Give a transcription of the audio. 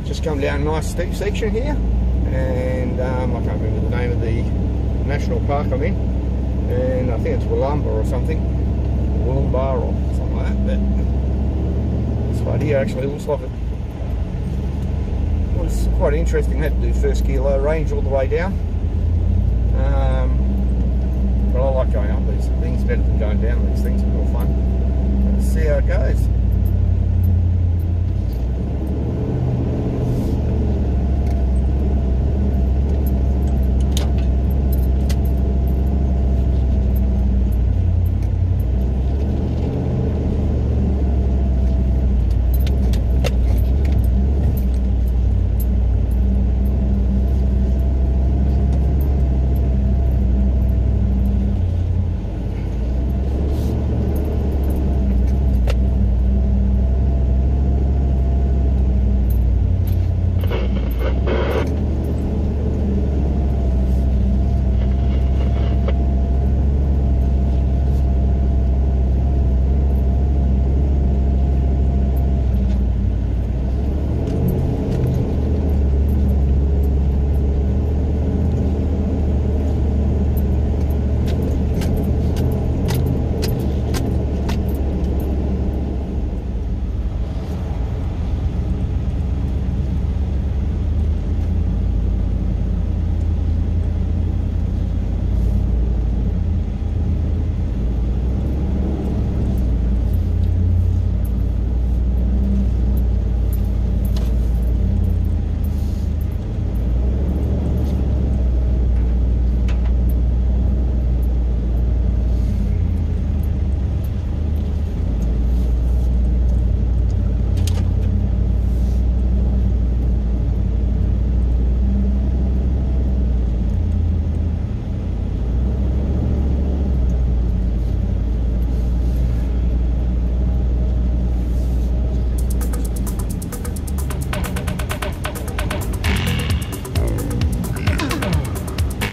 Just come down a nice steep section here, and I can't remember the name of the national park I'm in, and I think it's Wollumba or something, Wollumba or something like that, but this one here actually looks like it was quite interesting. I had to do first gear low range all the way down, but I like going up these things better than going down these things. It's more fun. Let's see how it goes.